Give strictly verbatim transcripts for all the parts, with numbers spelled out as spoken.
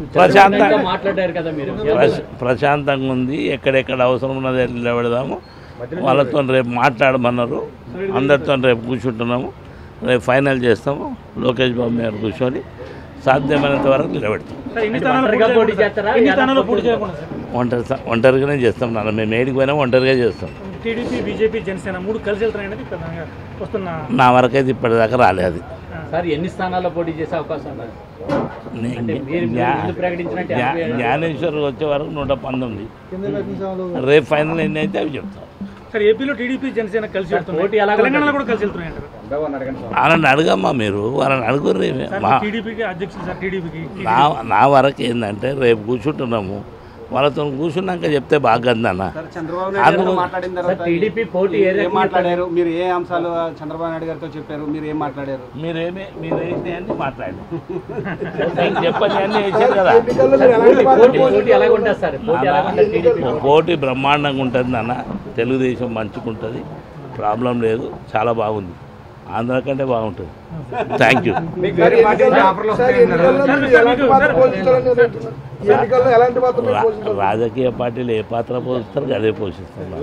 ప్రశాంతంగా మాట్లాడారు కదా మీరు. ప్రశాంతంగా ఉంది. ఎక్కడెక్కడ అవసరం ఉన్నది నిలబెడదాము. వాళ్ళతో రేపు మాట్లాడమన్నారు. అందరితో రేపు కూర్చుంటున్నాము. రేపు ఫైనల్ చేస్తాము. లోకేష్ బాబు గారు కూర్చొని సాధ్యమైనంత వరకు నిలబెడతాం. ఒంటరి ఒంటరిగానే చేస్తాం నాన్న. మేము ఏడికి పోయినా ఒంటరిగా చేస్తాం. టీడీపీ బీజేపీ జనసేన మూడు కలిసి వెళ్తాయనేది వస్తున్న నా వరకైతే ఇప్పటిదాకా రాలేదు అది. సార్ ఎన్ని స్థానాల్లో పోటీ చేసే అవకాశం ఉంది? జ్ఞానేశ్వర్ వచ్చే వరకు నూట పంతొమ్మిది. రేపు ఫైనల్ ఎన్ని అయితే అవి చెప్తాం. సార్ ఏపీలో టీడీపీ జనసేన కలిసి వెళ్తున్నాయి, తెలంగాణలో కూడా కలిసి వెళ్తున్నాయి అంటారు. వాళ్ళని అడగమ్మా మీరు, వాళ్ళని అడుగుర్రి. టీడీపీకి అధ్యక్షులు సార్, టీడీపీకి నా నా వరకు ఏంటంటే రేపు కూర్చుంటున్నాము. వాళ్ళతో కూర్చున్నాక చెప్తే బాగుందన్న. టీడీపీ పోటీ మాట్లాడారు మీరు? ఏ అంశాలు చంద్రబాబు నాయుడు గారితో చెప్పారు? మీరు ఏం మాట్లాడారు? మీరేమి మీరేంటి అని మాట్లాడారు. చెప్పని అన్నీ వేసారు కదా. పోటీ బ్రహ్మాండంగా ఉంటుంది అన్న. తెలుగుదేశం మంచుకుంటుంది, ప్రాబ్లం లేదు, చాలా బాగుంది. ఆంధ్ర కంటే బాగుంటుంది. Thank you. రాజకీయ పార్టీలు ఏ పాత్ర పోషిస్తారు అదే పోషిస్తున్నారు.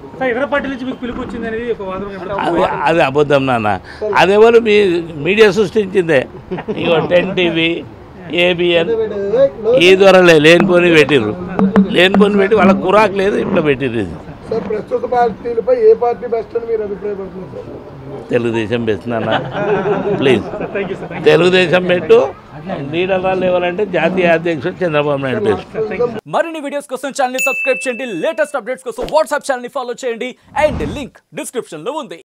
అది అది అబద్ధం నాన్న. అదేవాళ్ళు మీ మీడియా సృష్టించిందే. ఇగో టెన్ టీవీ, ఏబిఎన్ ఈ ద్వారా లేనిపోని పెట్టిర్రు. లేనిపోని పెట్టి వాళ్ళ కురాకు లేదు, ఇట్లా పెట్టిర్రు. ఇది ప్రస్తుత పార్టీలపై ఏ పార్టీ బెస్ట్ అని మీరు అభిప్రాయపడుతున్నారు? తెలుగుదేశం బెస్ట్ నాన్న. ప్లీజ్ తెలుగుదేశం పెట్టు. లీడర్ లెవెల్ అంటే జాతీయ అధ్యక్షుడు చంద్రబాబు నాయుడు బెస్ట్. మరిన్ని వీడియోస్ కోసం ఛానల్ ని సబ్స్క్రైబ్ చేయండి. లేటెస్ట్ అప్డేట్స్ కోసం వాట్సాప్ ఛానల్ ని ఫాలో చేయండి. అండ్ లింక్ డిస్క్రిప్షన్ లో ఉంది.